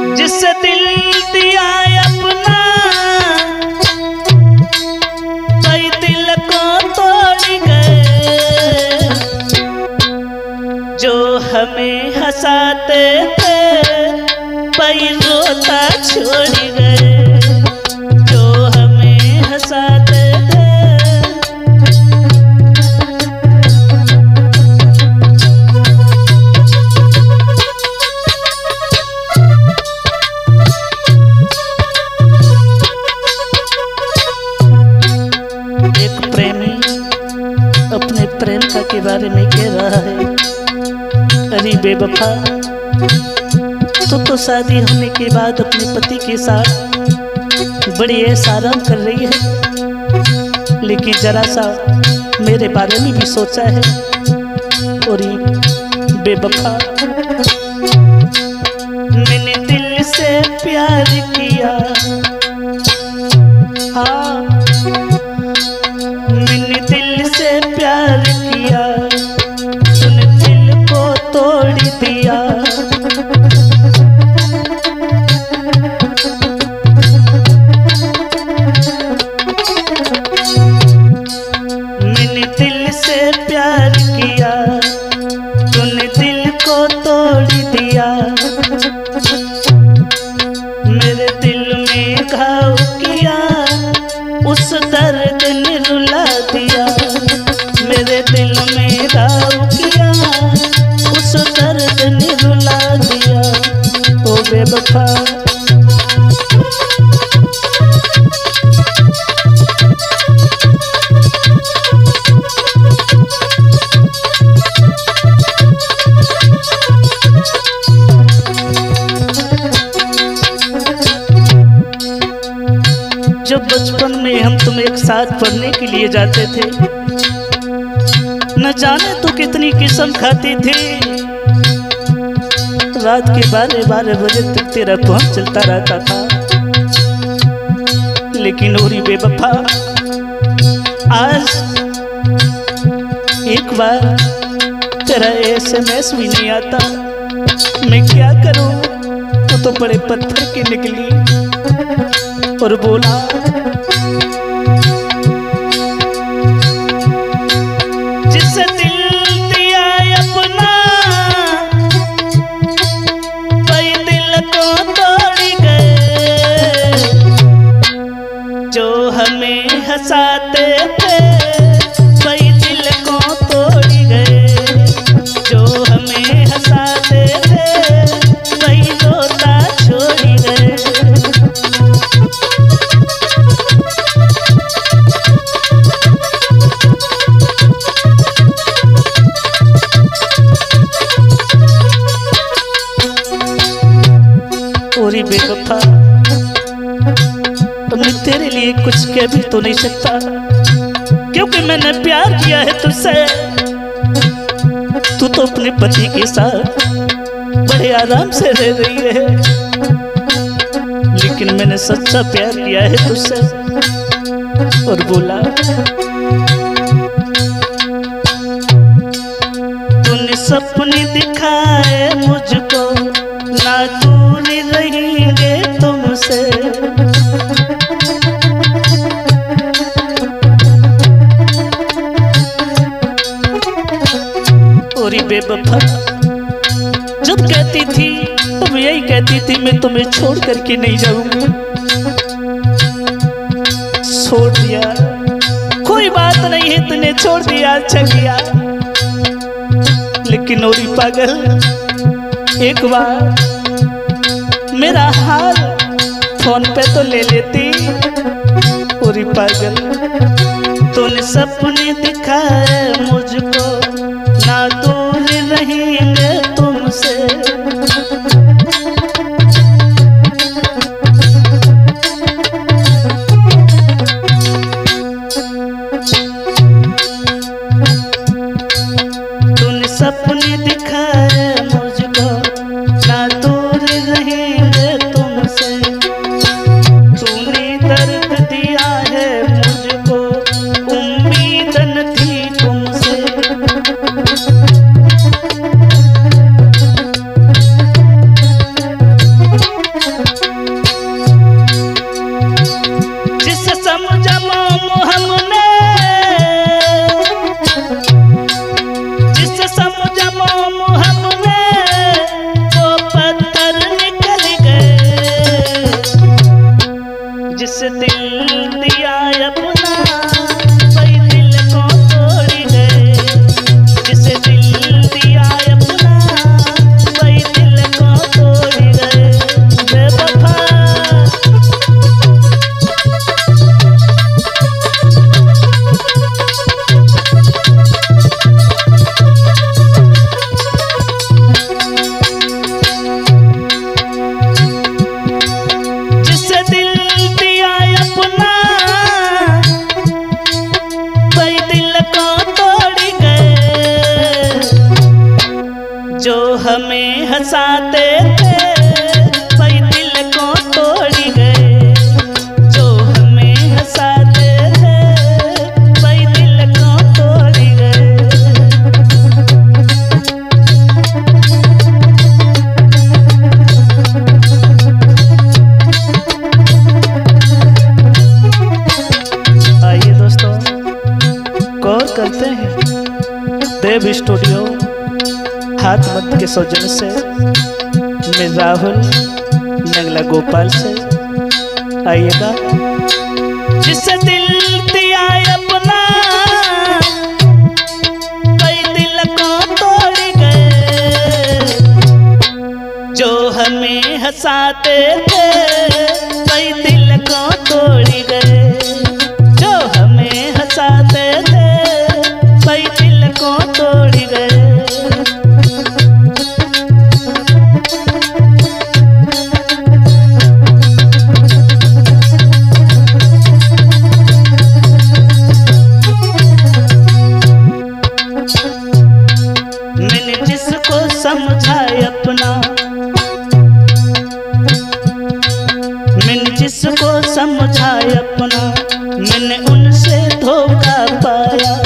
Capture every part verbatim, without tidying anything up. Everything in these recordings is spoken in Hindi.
जिससे दिल दिया अपना कोई दिल को तोड़ गए, जो हमें हंसाते थे कोई रोता छोड़ गए, जो हमें हंसाते थे। एक प्रेमी अपने प्रेमिका के बारे में कह रहा है, अरे बेवफा, तो तो शादी होने के बाद अपने पति के साथ बड़ी ऐश आराम कर रही है, लेकिन जरा सा मेरे बारे में भी सोचा है। और बेवफा, मैंने दिल से प्यार किया, हाँ मैंने दिल से प्यार किया, तूने दिल को तोड़ दिया। मैंने दिल से प्यार किया, तूने दिल को तोड़ दिया। मेरे दिल में घाव किया, उस दर्द ने रुला दिया। मेरे दिल में घाव किया, उस दर्द ने रुला दिया। ओ बेवफा, जब बचपन में हम तुम एक साथ पढ़ने के लिए जाते थे, न जाने तू कितनी किस्म खाती थी। रात के बारह बारह बजे तक तेरा फोन चलता रहता था, लेकिन ओरी बेवफा, आज एक बार तेरा एसएमएस भी नहीं आता। मैं क्या करूं? तू तो बड़े पत्थर की निकली और बोला, जिससे दिल दिया अपना कोई दिल को तोड़ गए, जो हमें हंसाते थे कोई दिल को तोड़ गए, जो हमें हंसाते थे कोई रोता छोड़ गए। ओरी बेवफा, मैं तेरे लिए कुछ कह भी तो नहीं सकता, क्योंकि मैंने प्यार किया है तुझसे। तू तो अपने पति के साथ बड़े आराम से रह रही है, लेकिन मैंने सच्चा प्यार किया है तुझसे। और बोला, तूने सपने दिखाए मुझको, ना दूर रहेंगे तुमसे। ओरी बेवफा, जब कहती थी तब यही कहती थी, मैं तुम्हें छोड़ करके नहीं जाऊंगी। छोड़ दिया, कोई बात नहीं है, तूने छोड़ दिया, अच्छा किया। लेकिन ओरी पागल, एक बार मेरा हाल फोन पे तो ले लेती। ओरी पागल, तूने सपने दिखाए मुझको, ना दूर रहेंगे तुमसे। तूने सपने दिखाए मुझको, ना दूर रहेंगे तुमसे। तूने दर्द दिया है मुझको, उम्मीद न थी तुमसे। हंसाते थे वही दिल को तोड़ गए। जो हमें हंसाते थे वही दिल को तोड़ गए। आइए दोस्तों गौर करते हैं देव स्टूडियो हाथ मत के सौजन्य से मैं राहुल नगला गोपाल से। आइएगा जिससे दिल दिया अपना कई दिल को तोड़ गए। जो हमें हंसाते थे कई दिल को तोड़ गए। जो हमें हंसाते थे कई दिल को तोड़ गए। मैंने जिसको समझा अपना मैंने जिसको समझा अपना मैंने उनसे धोखा पाया।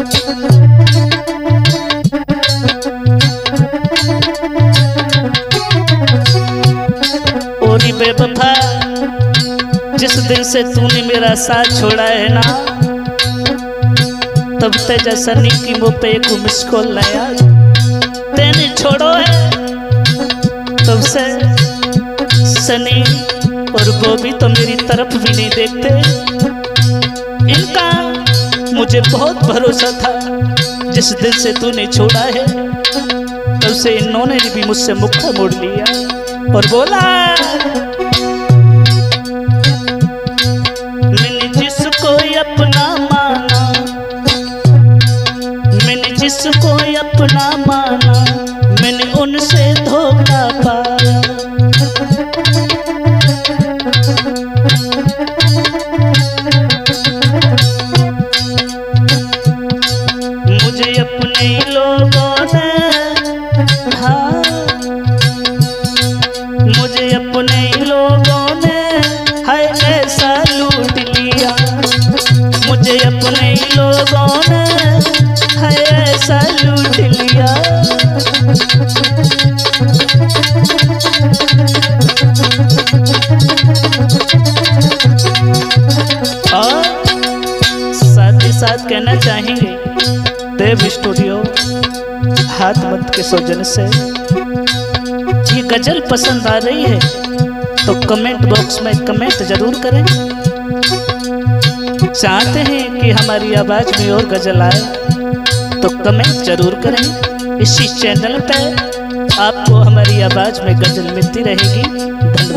और बेवफा जिस दिन से तूने मेरा साथ छोड़ा है ना तब तेजा सनी की मुँह पे एक मिस कॉल लाया। तेने छोड़ो है तब से सनी और बॉबी तो मेरी तरफ भी नहीं देखते। इनका मुझे बहुत भरोसा था। जिस दिन से तूने छोड़ा है तब से इन्होंने भी मुझसे मुक्का मोड़ लिया और बोला मैंने जिसको अपना माना मैंने जिसको अपना माना मैंने उनसे धोखा पाया। मुझे अपने लोगों ने हाँ मुझे अपने लोगों ने हाय ऐसा लूट लिया। मुझे अपने लोगों ने हाय ऐसा लूट लिया। और साथ ही साथ कहना चाहेंगे देव स्टूडियो हाथ मत के सौजन्य से ये गजल पसंद आ रही है तो कमेंट बॉक्स में कमेंट जरूर करें। चाहते हैं कि हमारी आवाज में और गजल आए तो कमेंट जरूर करें। इसी चैनल पे आपको हमारी आवाज में गजल मिलती रहेगी। धन्यवाद।